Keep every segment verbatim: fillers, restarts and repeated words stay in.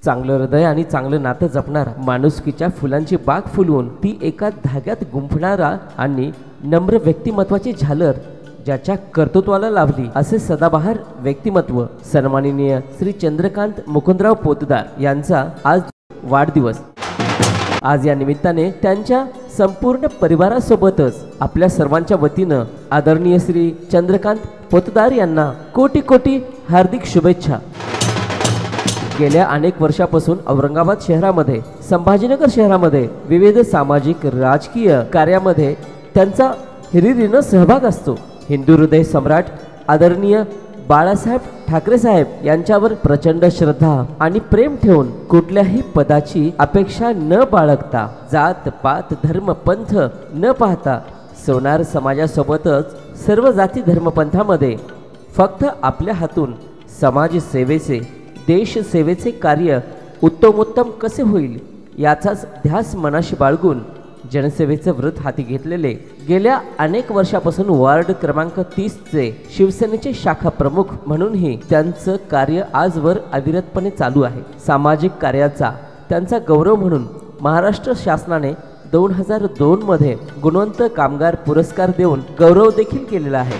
चांगलं हृदय आणि चांगलं नातं जपणारा, माणुसकीच्या फुलांची बाग फुलवून ती एका धाग्यात गुंफणारा आणि नम्र व्यक्तिमत्वाची झालर ज्याच्या कर्तृत्वाला लाभली असे सदाबहार व्यक्तिमत्व सन्माननीय श्री चंद्रकांत मुकुंदराव पोतदार यांचा आज वाढदिवस। आज या निमित्ताने त्यांच्या संपूर्ण परिवारासोबतच आपल्या सर्वांच्या वतीनं आदरणीय श्री चंद्रकांत पोतदार यांना कोटी कोटी हार्दिक शुभेच्छा। गेल्या अनेक वर्षापासून औरंगाबाद शहरामध्ये, संभाजीनगर शहरामध्ये विविध सामाजिक राजकीय कार्यामध्ये त्यांचा हिरिरीनं सहभाग असतो। हिंदू हृदय सम्राट आदरणीय बाळासाहेब ठाकरे साहेब यांच्यावर प्रचंड श्रद्धा आणि प्रेम ठेवून कुठल्याही पदाची अपेक्षा न बाळगता, जात पात धर्म पंथ न पाहता सोनार समाजासोबतच सर्व जाती धर्मपंथामध्ये फक्त आपल्या हातून समाज सेवेचे, देश सेवेचे कार्य उत्तमोत्तम कसे होईल याचाच ध्यास मनाशी बाळगून जनसेवेचे व्रत हाती घेतलेले गेल्या अनेक वर्षापासून वार्ड क्रमांक तीस चे शिवसेनेचे शाखा प्रमुख म्हणूनही त्यांचं कार्य आजवर अविरतपणे चालू आहे। सामाजिक कार्याचा त्यांचा गौरव म्हणून महाराष्ट्र शासनाने दोन हजार दोन मध्ये गुणवंत कामगार पुरस्कार देऊन गौरव देखील केलेला आहे।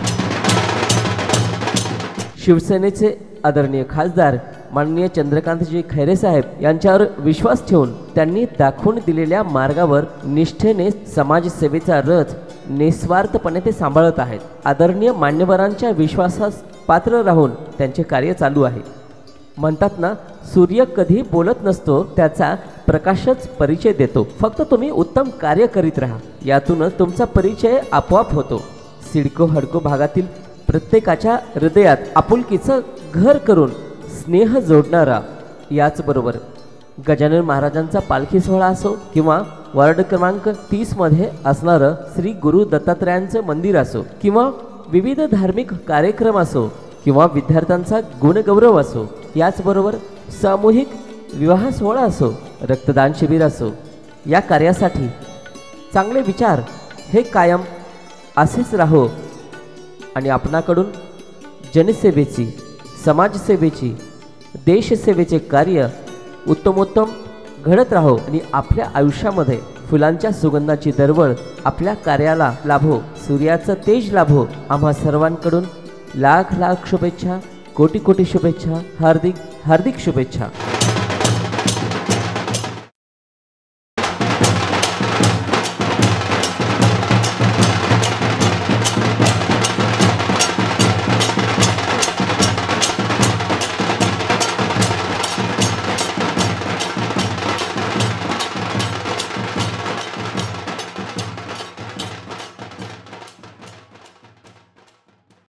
शिवसेनेचे आदरणीय खासदार माननीय चंद्रकांतजी खैरे साहेब यांच्यावर विश्वास ठेवून त्यांनी दाखवून दिलेल्या मार्गावर निष्ठेने समाजसेवेचा रथ निस्वार्थपणे ते सांभाळत आहेत। आदरणीय मान्यवरांच्या विश्वासास पात्र राहून त्यांचे कार्य चालू आहे। म्हणतात ना, सूर्य कधी बोलत नसतो, त्याचा प्रकाशच परिचय देतो। फक्त तुम्ही उत्तम कार्य करीत राहा, यातूनच तुमचा परिचय आपोआप होतो। सिडको हडको भागातील प्रत्येकाच्या हृदयात आपुलकीचं घर करून स्नेह जोडणारा, याचबरोबर गजानन महाराजांचा पालखी सोहळा असो किंवा वार्ड क्रमांक तीस मध्ये असणारं श्री गुरु दत्तात्रयांचं मंदिर असो किंवा विविध धार्मिक कार्यक्रम असो किंवा विद्यार्थ्यांचा गुणगौरव असो, याचबरोबर सामूहिक विवाह सोहळा असो, रक्तदान शिबिर असो, या कार्यासाठी चांगले विचार हे कायम असेच राहो आणि आपणाकडून जनसेवेची, समाजसेवेची, देशसेवेचे कार्य उत्तमोत्तम घडत राहो आणि आपल्या आयुष्यामध्ये फुलांच्या सुगंधाची दरवळ आपल्या कार्याला लाभो, सूर्याचं तेज लाभो। आम्हा सर्वांकडून लाख लाख शुभेच्छा, कोटी कोटी शुभेच्छा, हार्दिक हार्दिक शुभेच्छा।